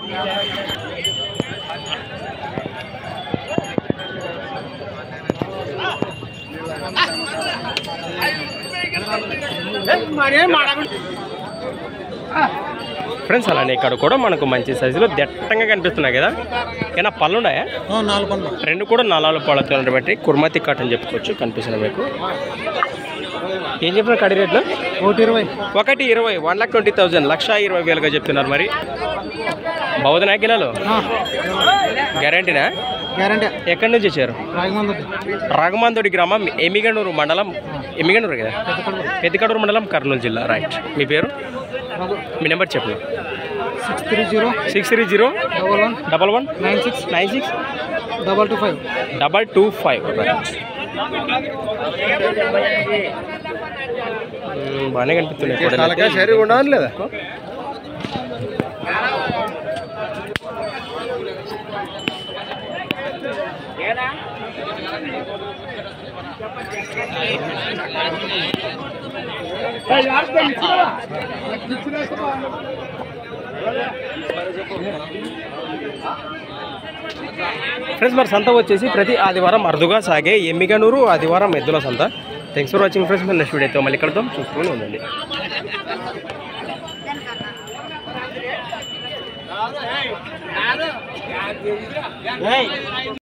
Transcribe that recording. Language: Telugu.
ఫ్రెండ్స్ అలానే ఇక్కడ కూడా మనకు మంచి సైజులో దట్టంగా కనిపిస్తున్నాయి కదా. ఏనా పళ్ళు ఉన్నాయా? 4 పళ్ళు. రెండు కూడా 4 పళ్ళతో బట్టి కుర్మతి కట్ అని చెప్పుకోవచ్చు. కనిపిస్తున్నాయి మీకు. ఏం చెప్పిన కడి రేట్లు? 1,20,000 1,20,000 1,20,000గా చెప్తున్నారు. మరి బౌద్ధనా కిలోలు గ్యారంటీనా? గ్యారంటీ. ఎక్కడి నుంచి వచ్చారు? రాగమందోడి గ్రామం, ఎమ్మిగనూరు మండలం. ఎమ్మిగనూరు కదా, పెద్దకడూరు మండలం, కర్నూలు జిల్లా. రైట్. మీ పేరు, మీ నెంబర్ చెప్పండి. 630 11 96 225. రైట్. బాగానే కనిపిస్తున్నాయి లేదా? ఫ్రెండ్స్ మరి సంత వచ్చేసి ప్రతి ఆదివారం అరుదుగా సాగే ఎమ్మిగనూరు ఆదివారం ఎద్దుల సంత. Thanks for watching friends. మరి నెక్స్ట్ వీడియోతో మళ్ళీ కలుద్దాం. చూసుకొని ఉండండి.